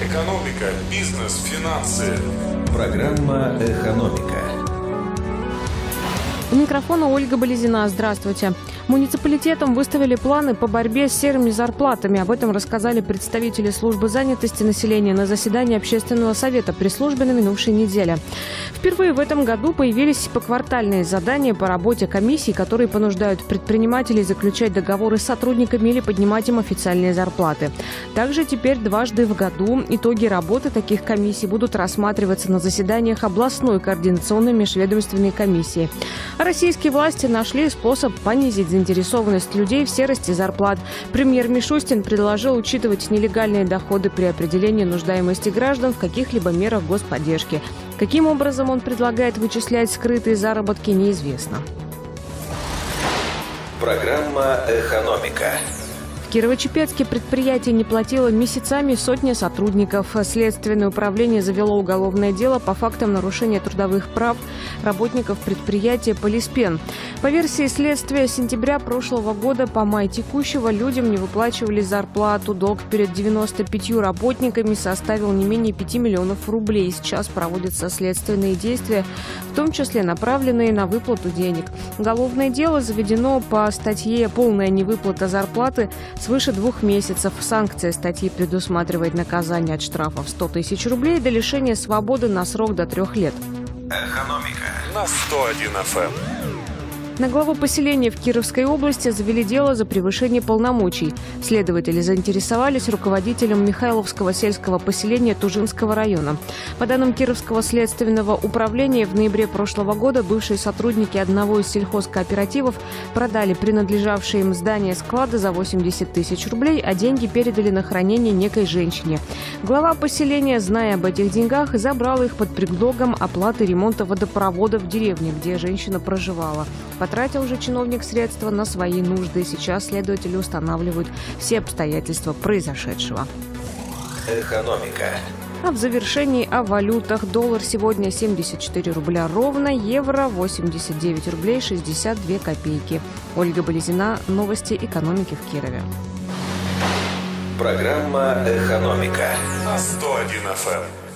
Экономика, бизнес, финансы. Программа «Экономика». У микрофона Ольга Болезина. Здравствуйте. Муниципалитетам выставили планы по борьбе с серыми зарплатами. Об этом рассказали представители службы занятости населения на заседании общественного совета при службе на минувшей неделе. Впервые в этом году появились поквартальные задания по работе комиссий, которые понуждают предпринимателей заключать договоры с сотрудниками или поднимать им официальные зарплаты. Также теперь дважды в году итоги работы таких комиссий будут рассматриваться на заседаниях областной координационной межведомственной комиссии. Российские власти нашли способ понизить заинтересованность людей в серости зарплат. Премьер Мишустин предложил учитывать нелегальные доходы при определении нуждаемости граждан в каких-либо мерах господдержки. Каким образом он предлагает вычислять скрытые заработки, неизвестно. Программа «Экономика». В Кирово-Чепецке предприятие не платило месяцами сотни сотрудников. Следственное управление завело уголовное дело по фактам нарушения трудовых прав работников предприятия «Полиспен». По версии следствия, с сентября прошлого года по май текущего людям не выплачивали зарплату. Долг перед 95 работниками составил не менее 5 миллионов рублей. Сейчас проводятся следственные действия, в том числе направленные на выплату денег. Уголовное дело заведено по статье «Полная невыплата зарплаты» свыше 2 месяцев. Санкция статьи предусматривает наказание от штрафа в 100 тысяч рублей до лишения свободы на срок до 3 лет. Экономика на 101 FM. На главу поселения в Кировской области завели дело за превышение полномочий. Следователи заинтересовались руководителем Михайловского сельского поселения Тужинского района. По данным Кировского следственного управления, в ноябре прошлого года бывшие сотрудники одного из сельхозкооперативов продали принадлежавшие им здание склада за 80 тысяч рублей, а деньги передали на хранение некой женщине. Глава поселения, зная об этих деньгах, забрал их под предлогом оплаты ремонта водопровода в деревне, где женщина проживала. Потратил же чиновник средства на свои нужды. Сейчас следователи устанавливают все обстоятельства произошедшего. Экономика. А в завершении о валютах. Доллар сегодня 74 рубля ровно, евро 89 рублей 62 копейки. Ольга Болезина. Новости экономики в Кирове. Программа «Экономика» на 101 FM.